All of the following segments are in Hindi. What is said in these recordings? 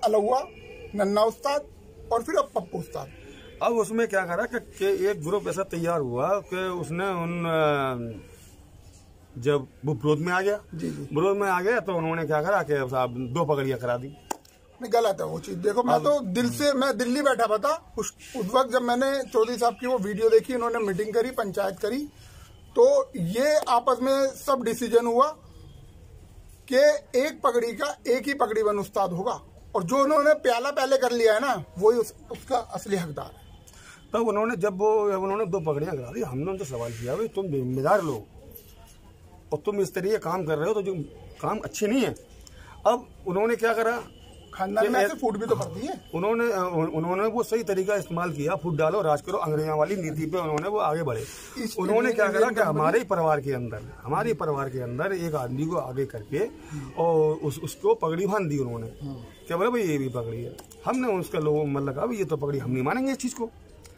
अलहुआ, नन्ना उस्ताद और फिर अब पप्पू उस्ताद। अब उसमें क्या करा कि एक ग्रुप ऐसा तैयार हुआ कि उसने जब वो विरोध में आ गया, विरोध में आ गया तो उन्होंने क्या करा कि साहब 2 पगड़ियां करा दी। नहीं, गलत है वो चीज। देखो मैं तो मैं दिल्ली बैठा हुआ था उस वक्त जब मैंने चौधरी साहब की वो वीडियो देखी, इन्होंने मीटिंग करी, पंचायत करी, तो ये आपस में सब डिसीजन हुआ कि एक पगड़ी का एक ही पगड़ी बन उस्ताद होगा, और जो उन्होंने प्याला पहले कर लिया है ना वही उसका असली हकदार है। तब उन्होंने जब उन्होंने 2 पगड़ियां करा दी, हमने उनसे सवाल किया, भाई तुम जिम्मेदार लोग और तुम इस तरीके काम कर रहे हो तो जो काम अच्छे नहीं है। अब उन्होंने क्या करा, खानदान में ऐसे फूट भी तो पड़ती है। उन्होंने वो सही तरीका इस्तेमाल किया, फूट डालो राज करो अंग्रेजों वाली नीति पे उन्होंने वो आगे बढ़े। उन्होंने क्या करा कि हमारे ही परिवार के अंदर एक आदमी को आगे करके और उसको पगड़ी बांध दी उन्होंने। क्या बोला भाई ये भी पगड़ी है। हमने उसका लोगों मतलब कहा ये तो पगड़ी हम नहीं मानेंगे इस चीज को।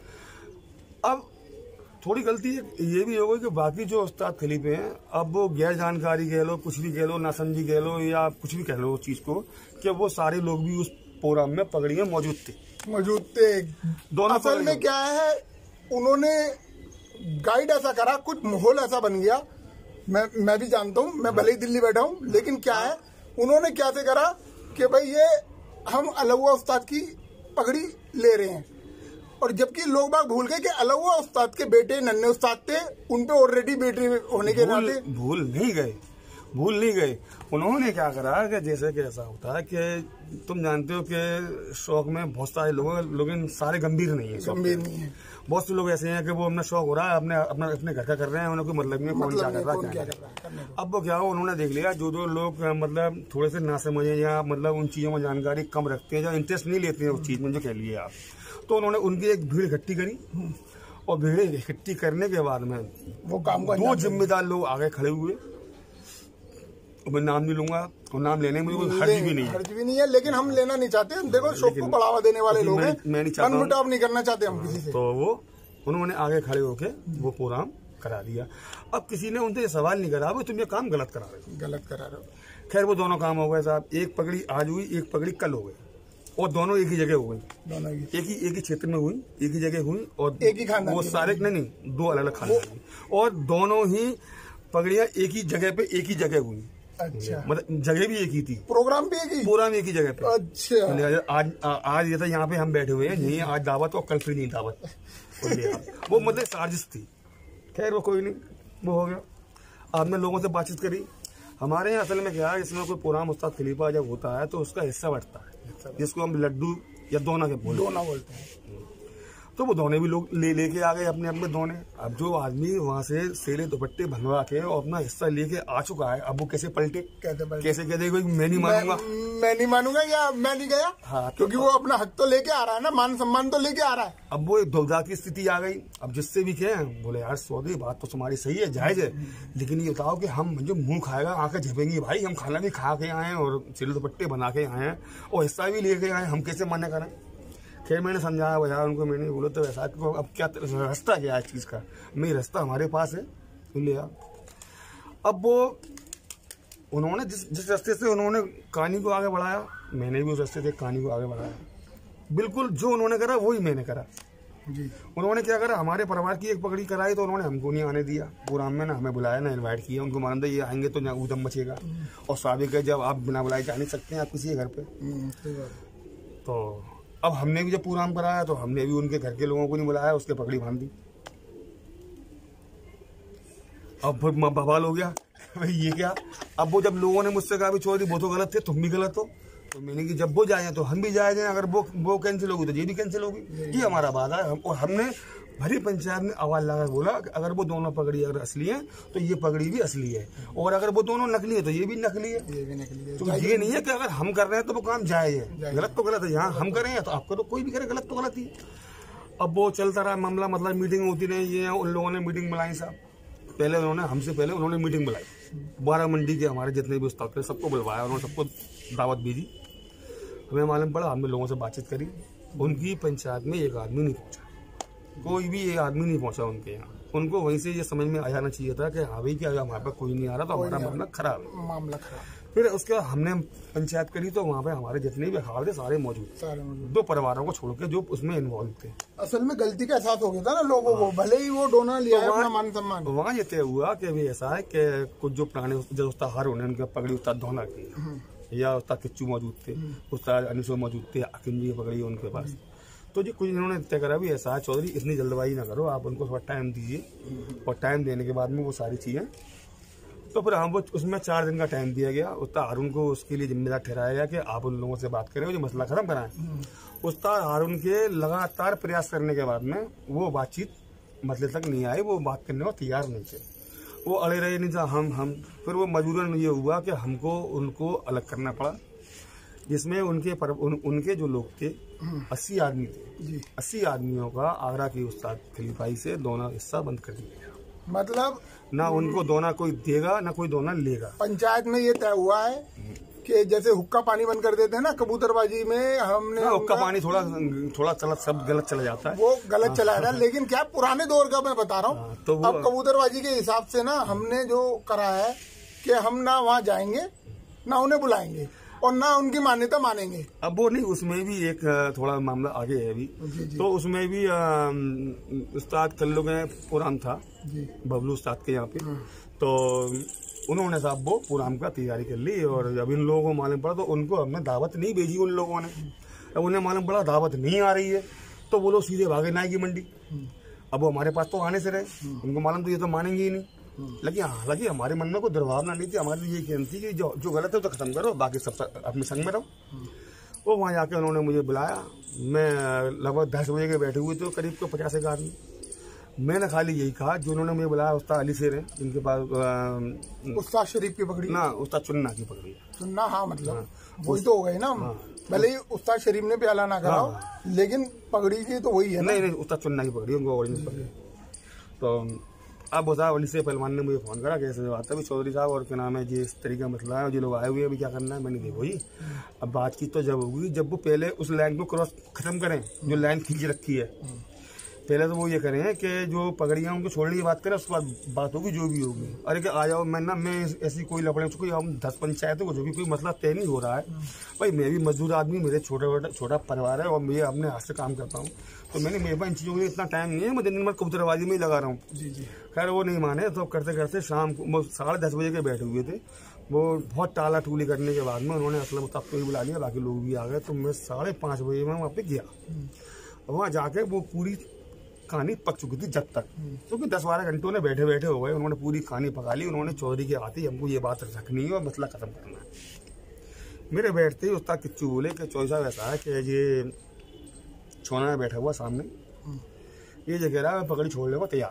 अब थोड़ी गलती ये भी हो गई कि बाकी जो उस्ताद खलीफे हैं, अब वो गैर जानकारी कह लो, कुछ भी कह लो, नासमझी कह लो या कुछ भी कह लो उस चीज को, कि वो सारे लोग भी उस प्रोग्राम में पगड़ियां मौजूद थे दोनों। असल में क्या है, उन्होंने गाइड ऐसा करा, कुछ माहौल ऐसा बन गया। मैं भी जानता हूँ, मैं भले ही दिल्ली बैठा हूँ, लेकिन क्या है उन्होंने क्या से करा कि भाई ये हम अलहुआ उस्ताद की पगड़ी ले रहे हैं, और जबकि लोग बाग भूल गए कि अलहुआ उस्ताद के बेटे नन्हे उस्ताद थे, उनपे ऑलरेडी बेटी होने के नाते भूल नहीं गए। उन्होंने क्या करा कि जैसे कि ऐसा होता है कि तुम जानते हो कि शौक में बहुत सारे लोग सारे गंभीर नहीं है। बहुत से लोग ऐसे हैं कि वो अपना शौक हो रहा है, अपने घर का कर रहे हैं, उनको मतलब में कौन क्या कर रहा है। अब वो क्या हो, उन्होंने देख लिया जो लोग मतलब थोड़े से ना समझे या मतलब उन चीजों में जानकारी कम रखते हैं, जो इंटरेस्ट नहीं लेते हैं उस चीज में, जो कह लिए आप, तो उन्होंने उनकी एक भीड़ इकट्ठी करी, और भीड़ इकट्ठी करने के बाद में वो काम को 2 जिम्मेदार लोग आगे खड़े हुए। मैं नाम नहीं लूंगा और नाम लेने में कोई हर्ज भी नहीं है, लेकिन हम लेना नहीं चाहते। देखो शौक को बढ़ावा देने वाले लोग हैं, मनमुटाव नहीं करना चाहते हम किसी से। तो वो उन्होंने आगे खड़े होके वो प्रोग्राम करा दिया। अब किसी ने उनसे सवाल नहीं करा, तुम ये काम गलत करा रहे हो। खैर वो दोनों काम हो गए साहब। एक पगड़ी आज हुई, एक पगड़ी कल हो गई, और दोनों एक ही जगह हो गई, एक ही क्षेत्र में हुई, एक ही जगह हुई, और एक ही खानदान, वो सारे नहीं 2 अलग अलग खानदान, और दोनों ही पगड़ियां एक ही जगह पे एक ही जगह हुई। अच्छा, मतलब जगह भी एक ही थी, प्रोग्राम भी एक ही जगह पे। अच्छा, आज ये था यहाँ पे हम बैठे हुए हैं, नहीं आज दावत और कल फिर नहीं दावत वो मतलब साजिश थी। खैर वो कोई नहीं, वो हो गया। आपने लोगों से बातचीत करी। हमारे यहाँ असल में क्या है, इसमें कोई पुराना उस्ताद खलीफा जब होता है तो उसका हिस्सा बढ़ता है, जिसको हम लड्डू या दोना के बोलते हैं। तो वो दोने भी लोग लेके आ गए अपने दोने। अब जो आदमी वहाँ से सेले दुपट्टे भंगवा के और अपना हिस्सा लेके आ चुका है, अब वो कैसे पलटे, कैसे कहते मैं नहीं मानूंगा या मैं नहीं गया। हाँ, क्योंकि वो अपना हक तो लेके आ रहा है ना, मान सम्मान तो लेके आ रहा है। अब वो एक दुविधा की स्थिति आ गई। अब जिससे भी कहे बोले यार चौधरी बात तो तुम्हारी सही है, जायज है, लेकिन ये बताओ कि हम जो मुंह खाएगा आंखें झपेंगी भाई, हम खाना भी खा के आए और सेले दुपट्टे बना के आए हैं और हिस्सा भी लेके आए, हम कैसे मना करें। खैर मैंने समझाया भैया उनको, मैंने बोला तो वैसा अब क्या रास्ता क्या है इस चीज़ का, मैं रास्ता हमारे पास है लिया। अब वो उन्होंने जिस रास्ते से उन्होंने कहानी को आगे बढ़ाया, मैंने भी उस रास्ते से कहानी को आगे बढ़ाया। बिल्कुल जो उन्होंने करा वही मैंने करा जी। उन्होंने क्या करा, हमारे परिवार की एक पगड़ी कराई तो उन्होंने हमको नहीं आने दिया प्रोग्राम में, ना हमें बुलाया ना इन्वाइट किया। उनको मालूम था ये आएंगे तो ऊधम मचेगा, और साबिक है जब आप बिना बुलाए जा नहीं सकते हैं आप किसी के घर पे। तो अब हमने भी जब प्रोग्राम कराया तो हमने भी उनके घर के लोगों को नहीं बुलाया, उसके पगड़ी बांध दी। अब बवाल हो गया भाई ये क्या। अब वो जब लोगों ने मुझसे कहा चौधरी वो तो गलत थे, तुम भी गलत हो, तो मैंने कि जब वो जाए तो हम भी जाए, अगर वो कैंसिल होगी तो ये भी कैंसिल होगी, ये हमारा वादा है। और हमने भरी पंचायत में आवाज लगा बोला कि अगर वो दोनों पगड़ी अगर असली है तो ये पगड़ी भी असली है, और अगर वो दोनों नकली है तो ये भी नकली है। तो ये नहीं है कि अगर हम कर रहे हैं तो वो काम जायज है, गलत तो गलत है। यहाँ हम करें तो आपको तो कोई भी करे, गलत तो गलत ही। अब वो चलता रहा मामला, मतलब मीटिंग होती रही। ये उन लोगों ने मीटिंग बुलाई साहब, पहले उन्होंने हमसे पहले उन्होंने मीटिंग बुलाई, 12 मंडी के हमारे जितने भी उस्ताद थे सबको बुलवाया, उन्होंने सबको दावत भेजी। हमें मालूम पड़ा, हमने लोगों से बातचीत करी, उनकी पंचायत में एक आदमी नहीं पहुंचा, कोई भी एक आदमी नहीं पहुंचा उनके यहाँ। उनको वहीं से ये समझ में आ जाना चाहिए था कि हाँ भाई क्या हमारे पास कोई नहीं आ रहा तो हमारा मामला खराब है। फिर उसके बाद हमने पंचायत करी तो वहाँ पे हमारे जितने भी अखाड़े थे सारे मौजूद, 2 परिवारों को छोड़ के जो उसमें इन्वॉल्व थे। असल में गलती का एहसास हो गया था ना लोगों को, भले ही वो डोना लिया है अपना मान सम्मान। वहाँ ये तय हुआ कि भी ऐसा है कि कुछ जो पुराने जो उस्ताद हार उन्होंने उनके पगड़ी उस्ताद धोना की, या उस्ताद किच्चू मौजूद थे, उस्ताद अनिसो मौजूद थे, अकिम जी पकड़ी उनके पास। तो जी कुछ इन्होंने तय करा भी ऐसा है चौधरी इतनी जल्दबाजी ना करो, आप उनको थोड़ा टाइम दीजिए, और टाइम देने के बाद में वो सारी चीज़ें, तो फिर हम वो उसमें 4 दिन का टाइम दिया गया। उस्ताद हारून को उसके लिए जिम्मेदार ठहराया गया कि आप उन लोगों से बात करें, जो मसला खत्म कराएं। उस्ताद हारून के लगातार प्रयास करने के बाद में वो बातचीत मसले तक नहीं आई, वो बात करने को तैयार नहीं थे, वो अड़े रहे नहीं था। हम फिर वो मजबूरन ये हुआ कि हमको उनको अलग करना पड़ा, जिसमें उनके जो लोग थे 80 आदमी थे, 80 आदमियों का आगरा की उस्ताद खलीफाई से दोना हिस्सा बंद कर दिया गया। मतलब ना उनको दोना कोई देगा ना कोई दोना लेगा। पंचायत में ये तय हुआ है कि जैसे हुक्का पानी बंद कर देते हैं ना कबूतरबाजी में, हमने हुक्का पानी थोड़ा चला, सब गलत चला जाता है, वो गलत चला रहा है। लेकिन क्या पुराने दौर का मैं बता रहा हूँ, तो अब कबूतरबाजी के हिसाब से ना हमने जो करा है कि हम ना वहाँ जाएंगे ना उन्हें बुलाएंगे और ना उनकी मान्यता मानेंगे। अब वो नहीं, उसमें भी एक थोड़ा मामला आगे है अभी। तो उसमें भी उस्ताद कल्लू में प्रोग्राम था बबलू उस्ताद के यहाँ पे, तो उन्होंने साहब वो प्रोग्राम का तैयारी कर ली, और जब इन लोगों को मालूम पड़ा तो उनको हमने दावत नहीं भेजी उन लोगों ने। अब उन्हें मालूम पड़ा दावत नहीं आ रही है तो वो लोग सीधे भागे नाई की मंडी। अब वो हमारे पास तो आने से रहे, उनको मालूम तो ये तो मानेंगे ही नहीं। लेकिन हालांकि हमारे मन में कोई दुर्भावना नहीं थी, हमारी ये कहना थी कि जो गलत है तो खत्म करो, बाकी सब अपने संग में रहो। वो वहाँ जाके उन्होंने मुझे बुलाया, मैं लगभग 10 बजे के बैठे हुए थे, करीब तो 50 एक आदमी। मैंने खाली यही कहा, जो उन्होंने मुझे बुलाया उस्ताद अली शेर है, इनके पास उस्ताद शरीफ की पकड़ी ना, उस्ताद चुन्ना की पकड़ी। चुन्ना, हाँ मतलब वही तो हो गई ना। भले ही उस्ताद शरीफ ने प्याला ना कराओ, लेकिन पगड़ी की तो वही है ना। नहीं, उस्ताद चुन्ना की पकड़ी, उनको ओरिजिनल पकड़ी। तो अब उस्ताद अली से पहलवान ने मुझे फ़ोन करा, कैसे बात है भी चौधरी साहब, और क्या नाम है जी, इस तरीके का मसला है, जो लोग आए हुए हैं अभी क्या करना है। मैंने देखो ही अब बातचीत तो जब होगी जब वो पहले उस लाइन को क्रॉस खत्म करें, जो लाइन खींच रखी है। पहले तो वो ये करें कि जो पगड़ियाँ उनको छोड़ने की बात करें, उसके बाद बात होगी जो भी होगी। अरे कि आ जाओ, मैं ऐसी कोई लफड़े कोई हम 10 पंचायत हो, जो भी कोई मसला तय नहीं हो रहा है। भाई मैं भी मजदूर आदमी, मेरे छोटा परिवार है और मैं अपने हाथ से काम करता हूँ, तो मेरे पास इन चीज़ों के लिए इतना टाइम नहीं है, मैं दिन भर कबूतरबाजी में ही लगा रहा हूँ। खैर वो नहीं माने, तो करते करते शाम को 10:30 बजे के बैठे हुए थे। वो बहुत टाला टूली करने के बाद में उन्होंने असलम उस्ताद को ही बुला लिया, बाकी लोग भी आ गए। तो मैं 5:30 बजे में वहाँ पे गया। वहाँ जाके वो पूरी कहानी पक चुकी थी जब तक, क्योंकि 10-12 घंटों ने बैठे बैठे हो गए, उन्होंने पूरी कहानी पका ली। उन्होंने चौधरी के आते ही हमको ये बात रखनी है और मसला खत्म करना है। मेरे बैठते ही उस्ताद किच्चू बोले कि चौधरी साहब ऐसा है कि ये छोना में बैठा हुआ सामने, ये जो कह रहा है मैं पकड़ी छोड़ने को तैयार।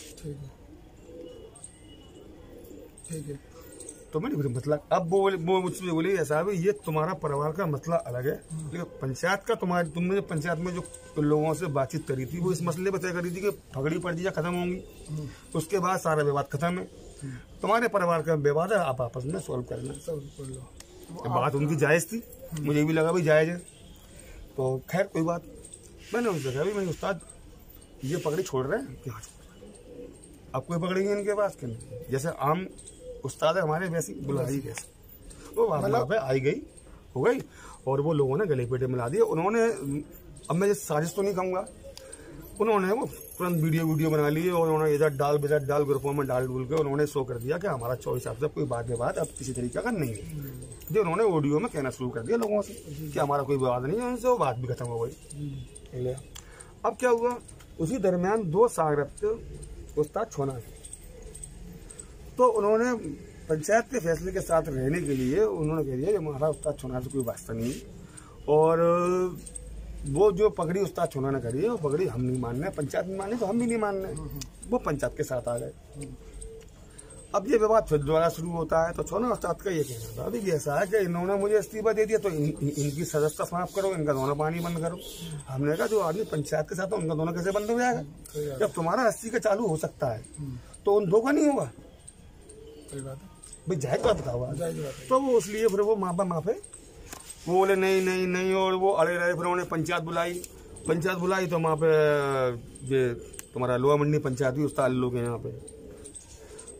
ठीक है। तो मैंने मसला, अब वो मुझसे बोली ऐसा है ये तुम्हारा परिवार का मसला अलग है, लेकिन पंचायत का तुमने जो पंचायत में जो लोगों से बातचीत करी थी वो इस मसले पर तय करी थी कि पगड़ी पर्चियाँ खत्म होंगी, उसके बाद सारा विवाद खत्म है। तुम्हारे परिवार का विवाद है, आप आपस में सॉल्व करना। बात उनकी जायज़ थी, मुझे भी लगा भाई जायज़ है। तो खैर कोई बात, मैंने उनसे कहा भाई उस्ताद ये पगड़ी छोड़ रहे हैं कि हाँ छोड़ रहे हैं, अब कोई पकड़ेंगे इनके पास कि नहीं, जैसे आम उस्ताद है हमारे वैसी बुला रही कैसे। वो वहाँ पे आई गई हो गई और वो लोगों ने गले पेटे मिला दिए। उन्होंने, अब मैं साजिश तो नहीं कहूँगा, उन्होंने वो तुरंत वीडियो बना लिए और उन्होंने इधर डाल ग्रुपों में डाल के उन्होंने शो कर दिया कि हमारा चौधरी साहब से कोई बात अब किसी तरीके का नहीं है। जो उन्होंने ऑडियो में कहना शुरू कर दिया लोगों से कि हमारा कोई विवाद नहीं है उनसे, वो बात भी खत्म हो गई। अब क्या हुआ, उसी दरमियान 2 सागरत उस्ताद छोना, तो उन्होंने पंचायत के फैसले के साथ रहने के लिए उन्होंने कह दिया कि हमारा उस्ताद छोना से कोई वास्ता नहीं है, और वो जो पगड़ी उस्ताद छोना ने करी है वो पगड़ी हम नहीं मान रहे, पंचायत नहीं माने तो हम भी नहीं मान रहे। वो पंचायत के साथ आ गए। अब ये विवाद फिर दोबारा शुरू होता है। तो छोना उस्ताद का ये कहना था अभी ऐसा है कि इन्होंने मुझे इस्तीफा दे दिया तो इनकी सदस्यता समाप्त करो, इनका दोनों पानी बंद करो। हमने कहा जो आदमी पंचायत के साथ है उनका दोनों कैसे बंद हो जाएगा, जब तुम्हारा 80 का चालू हो सकता है तो उन 2 का नहीं होगा। भाई जायज बात बताओ। तो वो इसलिए फिर वो माफे वो बोले नहीं, और वो अड़े रहे। फिर उन्होंने पंचायत बुलाई तो वहाँ पे ये तुम्हारा लोहा मंडी पंचायत भी उस्ताद लोग हैं यहाँ पे।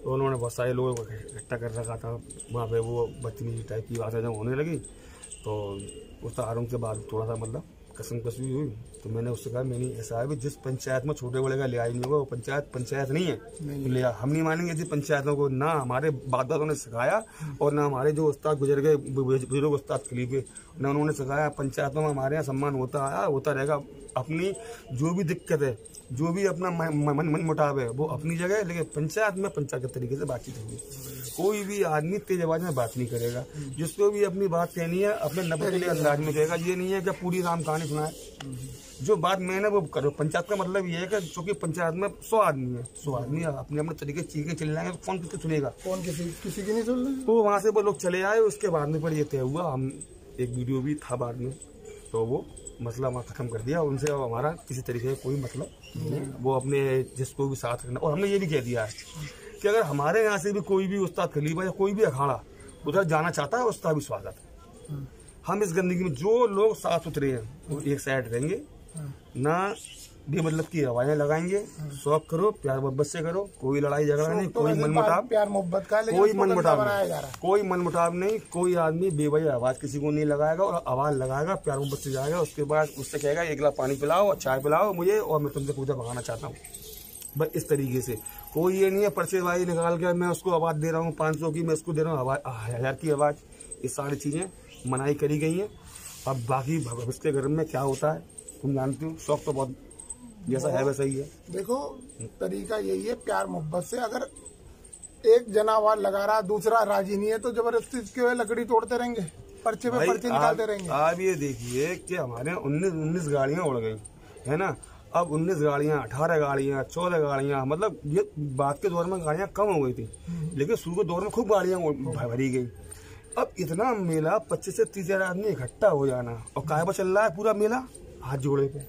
तो उन्होंने बहुत सारे लोगों को इकट्ठा कर रखा था वहाँ पे। वो बदतमीजी टाइप की बातें जब होने लगी तो उस आरोप के बाद थोड़ा सा मतलब कसम हुई। तो मैंने उससे कहा मैंने ऐसा है जिस पंचायत में छोटे बड़े का लिहाज नहीं होगा वो पंचायत नहीं है, लिया हम नहीं मानेंगे ऐसी पंचायतों को। ना हमारे बाप दादों ने सिखाया और ना हमारे जो उस्ताद गुजर गए बुजुर्ग उस्ताद खलीफे ना उन्होंने सिखाया। पंचायतों में हमारे यहाँ सम्मान होता आया होता रहेगा। अपनी जो भी दिक्कत है जो भी अपना मन मुटाव है वो अपनी जगह है, लेकिन पंचायत में पंचायत के तरीके से बातचीत होगी। कोई भी आदमी तेज आवाज में बात नहीं करेगा। जिसको भी अपनी बात कहनी है अपने नब्बे अंदाज में कहेगा। ये नहीं है कि पूरी राम कहानी सुनाए। जो बात मैंने वो करो। पंचायत का मतलब ये है कि चूंकि पंचायत में 100 आदमी है, 100 आदमी अपने अपने तरीके चीखें चिल्लाएंगे जाएंगे, कौन किसको सुनेगा? कौन किसी की नहीं सुन रही। तो वहाँ से वो लोग चले आए। उसके बाद में पर ये तय हुआ, हम एक वीडियो भी था बाद में, तो वो मसला वहाँ खत्म कर दिया उनसे। अब हमारा किसी तरीके का कोई मतलब नहीं। वो अपने जिसको भी साथ रखना। और हमने ये भी कह दिया है कि अगर हमारे यहाँ से भी कोई भी उस्ताद खलीफा या कोई भी अखाड़ा उधर जाना चाहता है उसका भी स्वागत है। हम इस गंदगी में जो लोग साफ सुथरे हैं वो एक साइड रहेंगे, ना बेमतलब की हवाएं लगाएंगे। शौक करो, प्यार मोहब्बत से करो, कोई लड़ाई झगड़ा नहीं, कोई मनमुटाव, प्यार मोहब्बत का कोई मनमुटाव नहीं, कोई मनमुटाव नहीं। कोई आदमी बेवजह आवाज किसी को नहीं लगाएगा और आवाज लगाएगा प्यार मोहब्बत से जाएगा। उसके बाद उससे कहेगा एक गिलास पानी पिलाओ, चाय पिलाओ मुझे और मैं तुमसे पूजा भगाना चाहता हूँ। बस इस तरीके से। कोई ये नहीं है पर्चेबाजी निकाल के मैं उसको आवाज दे रहा हूँ 500 की, मैं उसको दे रहा हूँ 1000 की आवाज। ये सारी चीजें मनाही करी गई हैं। अब बाकी भविष्य के घर में क्या होता है तुम जानते हो। शौक तो बहुत जैसा है वैसा ही है। देखो तरीका यही है प्यार मोहब्बत से। अगर एक जना आवाज लगा रहा दूसरा राजी नहीं है तो जबरदस्ती इसके लकड़ी तोड़ते रहेंगे, पर्चे पे पर्चे निकालते रहेंगे। आप ये देखिए कि हमारे 19 गाड़ियां उड़ गई है ना। अब 19 गाड़ियां, 18 गाड़ियां, 14 गाड़ियां, मतलब ये बात के दौर में गाड़ियां कम हो गई थी, लेकिन शुरू के दौर में खूब गाड़ियां भरी गई। अब इतना मेला 25 से 30 हजार आदमी इकट्ठा हो जाना और काय पर चल रहा है पूरा मेला हाथ जोड़े पे।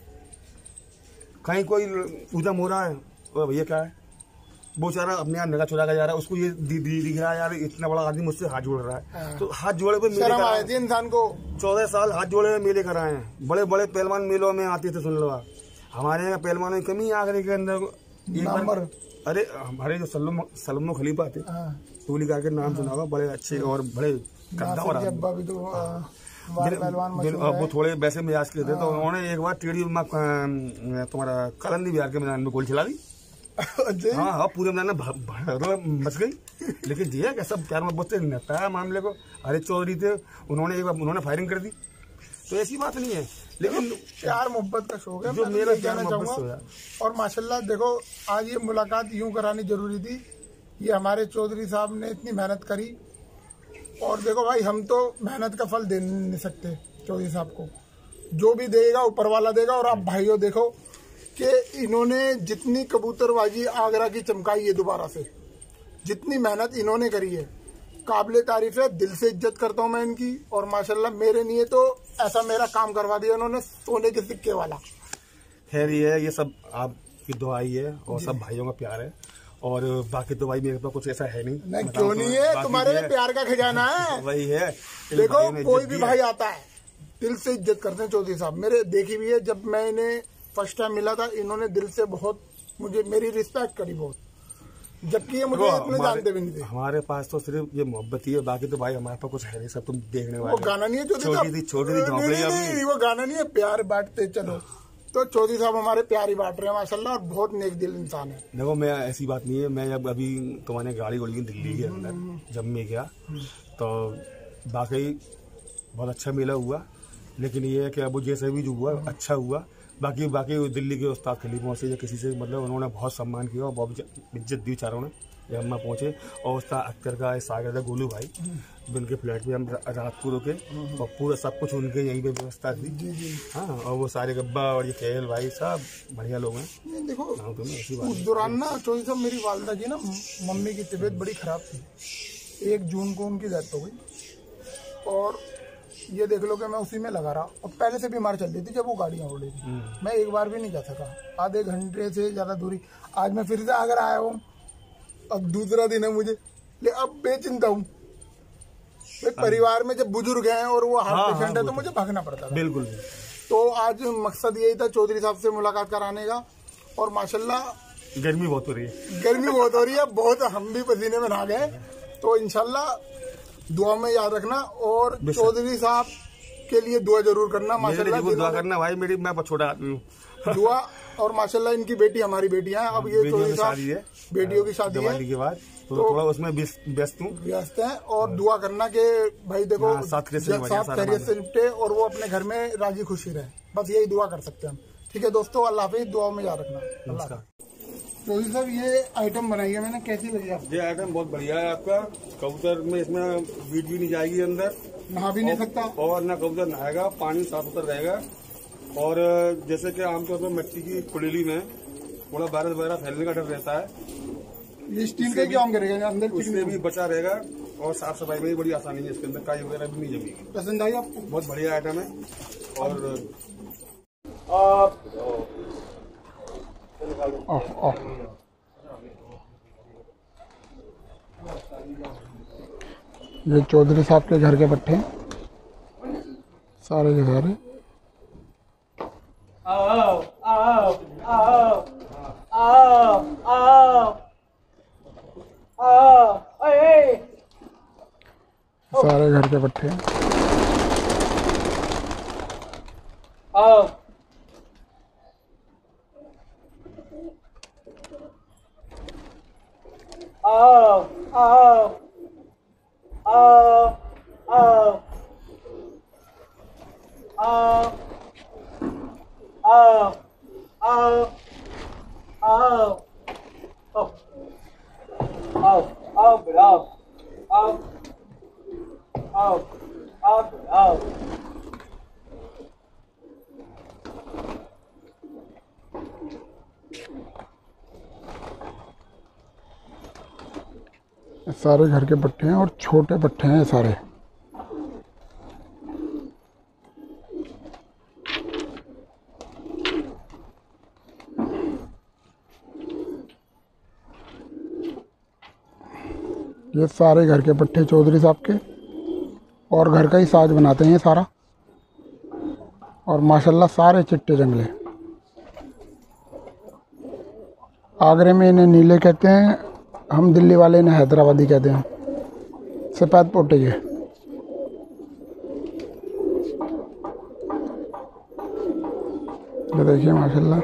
कहीं कोई उधम हो रहा है तो भैया क्या है, वो बेचारा अपने यहाँ निगाह चुरा के जा रहा है, उसको ये दिख रहा है यार इतना बड़ा आदमी मुझसे हाथ जोड़ रहा है। तो हाथ जोड़े पे मेले कराए थे इंसान को। 14 साल हाथ जोड़े में मेले कराए हैं। बड़े बड़े पहलवान मेलों में आते थे। सुन लो आप, हमारे यहाँ पहलवानों की कमी आगरे के अंदर। अरे हमारे जो सलमो खलीफा थे, टूली का नाम सुना होगा, बड़े अच्छे और बड़े वो थोड़े वैसे मिजाज के थे। तो उन्होंने एक बार टेढ़ी तुम्हारा कलंदी बिहार के मैदान में गोली चला दी। हाँ, पूरे मैदान में मच गई। लेकिन जी है सब प्यार मोहब्बत से निपटाया मामले को। अरे चौधरी थे, उन्होंने फायरिंग कर दी। तो ऐसी बात नहीं है, लेकिन प्यार मोहब्बत का शौक है जो मेरा कहना चाहूँगा। और माशाल्लाह देखो आज ये मुलाकात यूं करानी जरूरी थी। ये हमारे चौधरी साहब ने इतनी मेहनत करी और देखो भाई हम तो मेहनत का फल दे नहीं सकते चौधरी साहब को, जो भी देगा ऊपर वाला देगा। और आप भाइयों देखो कि इन्होंने जितनी कबूतरबाजी आगरा की चमकाई है दोबारा से, जितनी मेहनत इन्होंने करी है काबिले तारीफ है। दिल से इज्जत करता हूँ मैं इनकी। और माशाल्लाह मेरे लिए तो ऐसा मेरा काम करवा दिया उन्होंने सोने के सिक्के वाला। खैर ये सब आपकी दुआई है और सब भाइयों का प्यार है। और बाकी तो भाई मेरे पास कुछ ऐसा है नहीं। क्यों नहीं है, तुम्हारे लिए प्यार का खजाना है। वही है। देखो कोई भी भाई आता है दिल से इज्जत करते हैं चौधरी साहब। मेरे देखी भी है, जब मैं इन्हें फर्स्ट टाइम मिला था इन्होंने दिल से बहुत मुझे मेरी रिस्पेक्ट करी बहुत, जबकि ये मुझे इतने जानते भी नहीं थे। हमारे पास तो सिर्फ ये मोहब्बत ही है, बाकी तो भाई हमारे पास कुछ है नहीं। सब तुम देखने वाले। वो गाना नहीं है छोटी सी, वो गाना नहीं है प्यार बांटते चलो। तो चौधरी साहब हमारे प्यार ही बांट रहे हैं माशाल्लाह, और बहुत नेक दिल इंसान है। देखो मैं ऐसी बात नहीं है, मैं जब अभी तुम्हारे गाड़ी उड़ी दिल्ली के अंदर जब मैं गया तो वाकई बहुत अच्छा मेला हुआ। लेकिन ये है कि अब जैसे भी जो हुआ अच्छा हुआ। बाकी दिल्ली के उस्ताद खलीफों से या किसी से मतलब उन्होंने बहुत सम्मान किया और बहुत इज्जत दी चारों ने जब हम पहुँचे। और उस्ताद अख्तर का सागर था गोलू भाई, उनके फ्लैट पे हम रात को रुके और पूरा सब कुछ उनके यहीं पे व्यवस्था थी। हाँ, और वो सारे गब्बा और ये खेल भाई सब बढ़िया लोग हैं। देखो उस दौरान ना चौधरी साहब मेरी वालदा की ना मम्मी की तबीयत बड़ी खराब थी। 1 जून को उनकी डेथ हो गई। और ये देख लो कि मैं उसी में लगा रहा और पहले से बीमार चल रही थी जब वो गाड़ियाँ उड़ रही थी। मैं एक बार भी नहीं जा सका, आधे घंटे से ज्यादा दूरी। आज मैं फिर से अगर आया हूँ, अब दूसरा दिन है मुझे, अब बेचिंता हूँ। परिवार में जब बुजुर्ग हैं और वो हार्ट पेशेंट है तो मुझे भागना पड़ता था। बिल्कुल। तो आज मकसद यही था चौधरी साहब से मुलाकात कराने का। और माशाल्लाह गर्मी बहुत हो रही है, गर्मी बहुत हो रही है, बहुत हम भी पसीने में नहा गए। तो इंशाल्लाह दुआ में याद रखना, और चौधरी साहब के लिए दुआ जरूर करना। माशाल्लाह दुआ करना भाई, मैं बहुत छोटा आदमी हूँ। दुआ, और माशाल्लाह इनकी बेटी हमारी बेटियां हैं। अब ये चौधरी साहब बेटियों की शादी है के बाद, तो थोड़ा उसमें व्यस्त हैं। और दुआ करना कि भाई देखो साफ खैरियत से निपटे और वो अपने घर में राजी खुशी रहे, बस यही दुआ कर सकते हैं हम। ठीक है दोस्तों, अल्लाह हाफिज़, दुआ में याद रखना। नमस्कार। चौधरी साहब, ये आइटम बनाई है मैंने, कैसी लगी आपको? ये आइटम बहुत बढ़िया है आपका। कबूतर में इसमें बीट भी नहीं जाएगी, अंदर नहा भी नहीं सकता, और ना कबूतर नहाएगा, पानी साफ सुथरा रहेगा। और जैसे कि आमतौर पर मिट्टी की कुड़ेली में थोड़ा वायरस वगैरह फैलने का डर रहता है, ये स्टील का काम करेगा, अंदर उससे भी बचा रहेगा। और साफ सफाई में भी बड़ी आसानी है, इसके अंदर काई वगैरह भी नहीं जमेगी। पसंद आई आपको? बहुत बढ़िया आइटम है। और ये चौधरी साहब के घर के पट्टे हैं सारे के सारे। सारे घर के पट्टे हैं। सारे घर के पट्टे हैं और छोटे पट्टे हैं सारे। ये सारे घर के पट्टे चौधरी साहब के, और घर का ही साज बनाते हैं ये सारा। और माशाल्लाह सारे चिट्टे जंगले। आगरे में इन्हें नीले कहते हैं, हम दिल्ली वाले इन्हें हैदराबादी कहते हैं। सफ़ेद पोटे ये देखिए माशाल्लाह।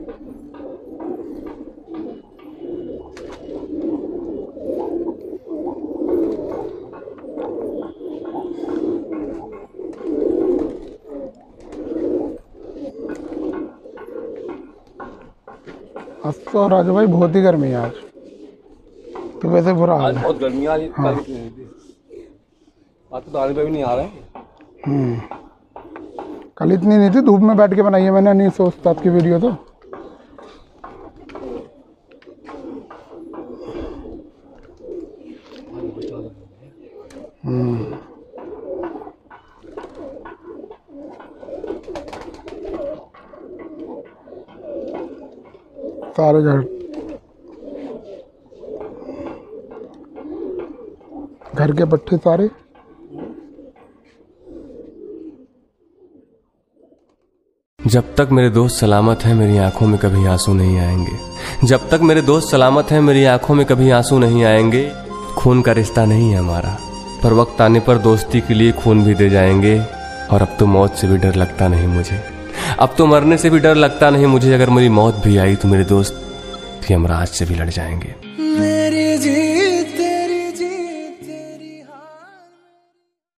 तो राजू भाई बहुत ही गर्मी है आज, तो वैसे बुरा हाल है। बहुत गर्मी आज, हाँ। आज तो दाने पे भी नहीं आ रहे हैं। कल इतनी नहीं थी, धूप में बैठ के बनाई है मैंने नहीं सोचता की वीडियो तो। सारे घर के पट्टे सारे। जब तक मेरे दोस्त सलामत हैं मेरी आंखों में कभी आंसू नहीं आएंगे। जब तक मेरे दोस्त सलामत हैं मेरी आंखों में कभी आंसू नहीं आएंगे। खून का रिश्ता नहीं है हमारा, पर वक्त आने पर दोस्ती के लिए खून भी दे जाएंगे। और अब तो मौत से भी डर लगता नहीं मुझे, अब तो मरने से भी डर लगता नहीं मुझे। अगर मेरी मौत भी आई तो मेरे दोस्त यमराज से भी लड़ जाएंगे। मेरी